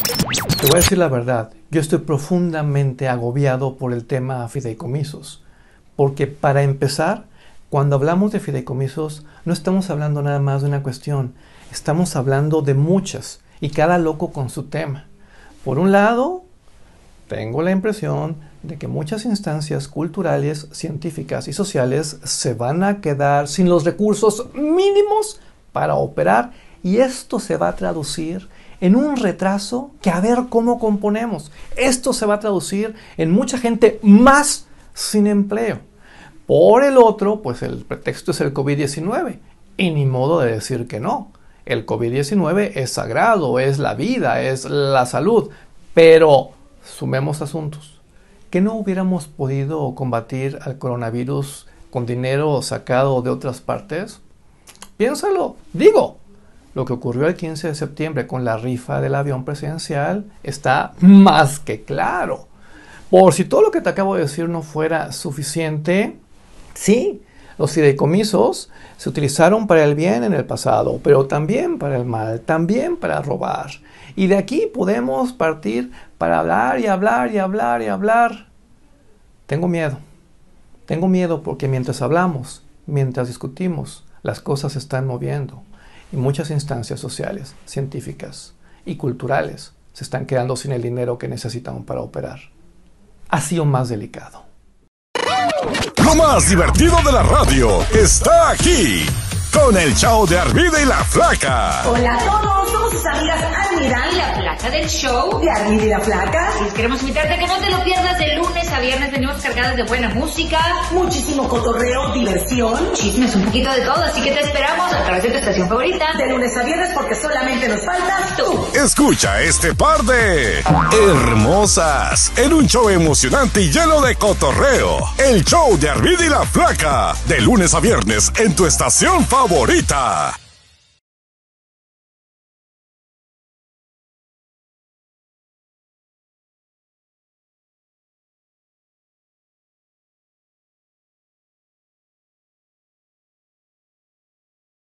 Te voy a decir la verdad, yo estoy profundamente agobiado por el tema fideicomisos, porque para empezar, cuando hablamos de fideicomisos, no estamos hablando nada más de una cuestión, estamos hablando de muchas, y cada loco con su tema. Por un lado, tengo la impresión de que muchas instancias culturales, científicas y sociales se van a quedar sin los recursos mínimos para operar, y esto se va a traducir en un retraso que a ver cómo componemos. Esto se va a traducir en mucha gente más sin empleo. Por el otro, pues el pretexto es el COVID-19. Y ni modo de decir que no. El COVID-19 es sagrado, es la vida, es la salud. Pero sumemos asuntos. ¿Que no hubiéramos podido combatir al coronavirus con dinero sacado de otras partes? Piénsalo. Digo, lo que ocurrió el 15 de septiembre con la rifa del avión presidencial está más que claro. Por si todo lo que te acabo de decir no fuera suficiente, sí, los fideicomisos se utilizaron para el bien en el pasado, pero también para el mal, también para robar. Y de aquí podemos partir para hablar y hablar y hablar y hablar. Tengo miedo porque mientras hablamos, mientras discutimos, las cosas se están moviendo. Y muchas instancias sociales, científicas y culturales se están quedando sin el dinero que necesitan para operar. Ha sido más delicado. Lo más divertido de la radio está aquí, con el show de Armida y la Flaca. Hola a todos, somos sus amigas Armida y la Flaca del show de Armida y la Flaca. Y queremos invitarte a que no te lo pierdas de lunes a viernes. Venimos cargadas de buena música, muchísimo cotorreo, diversión, chismes, un poquito de todo. Así que te esperamos a través de tu estación favorita. De lunes a viernes porque solamente nos faltas tú. Escucha este par de hermosas en un show emocionante y lleno de cotorreo. El show de Armida y la Flaca, de lunes a viernes en tu estación favorita.